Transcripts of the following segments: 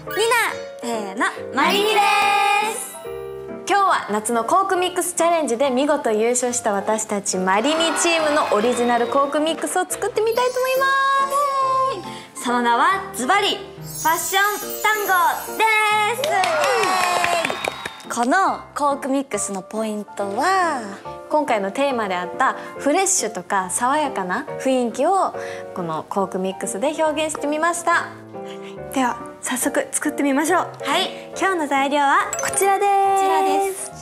せーの、マリニです。今日は夏のコークミックスチャレンジで見事優勝した私たちマリニチームのオリジナルコークミックスを作ってみたいと思います。その名はズバリファッション単語です。このコークミックスのポイントは今回のテーマであったフレッシュとか爽やかな雰囲気をこのコークミックスで表現してみました。 では早速作ってみましょう。 はい、 今日の材料はこちらです。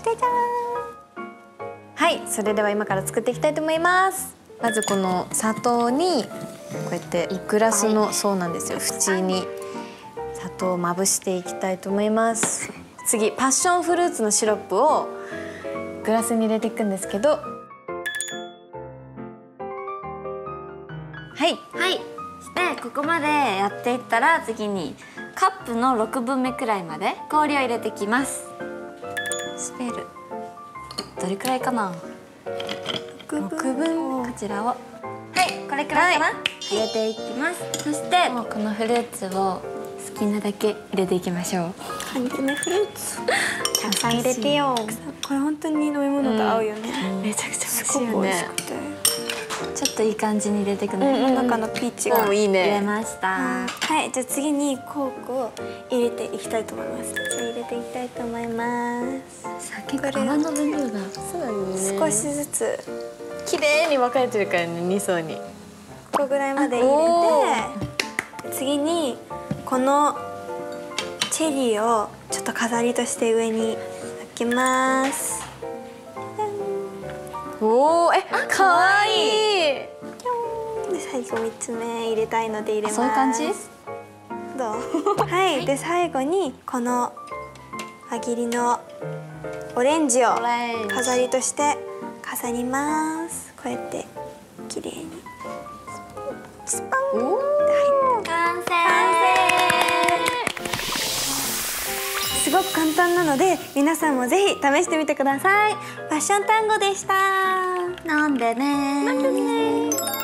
じゃじゃーん。はい、それでは今から作っていきたいと思います。まずこの砂糖にこうやってグラスの、そうなんですよ、縁に砂糖をまぶしていきたいと思います。次パッションフルーツのシロップをグラスに入れていくんですけど、はいはい。してここまでやっていったら次にカップの6分目くらいまで氷を入れてきます。スペルどれくらいかな。6分こちらを、はい、これくらいかな、はい、入れていきます。そしてもうこのフルーツを好きなだけ入れていきましょう。 缶詰フルーツたくさん入れてよ。 これ本当に飲み物と合うよね。 めちゃくちゃ美味しいよね。 ちょっといい感じに入れていくので、 中のピーチがいいね。 入れました。 はい、じゃあ次にコークを入れていきたいと思います。じゃあ入れていきたいと思います。 さ結構泡の部分がそうなんですね。 少しずつ綺麗に分かれてるからね、2層に。 ここぐらいまで入れて、次にこのチェリーをちょっと飾りとして上に置きます。 おお、かわいい。 で最後3つ目入れたいので入れます。 そういう感じ？ どう？はい、で最後にこの輪切りのオレンジを飾りとして飾ります。こうやって綺麗にスパン。 完成。 すごく簡単なので皆さんもぜひ試してみてください。ファッション単語でした。 飲んでね。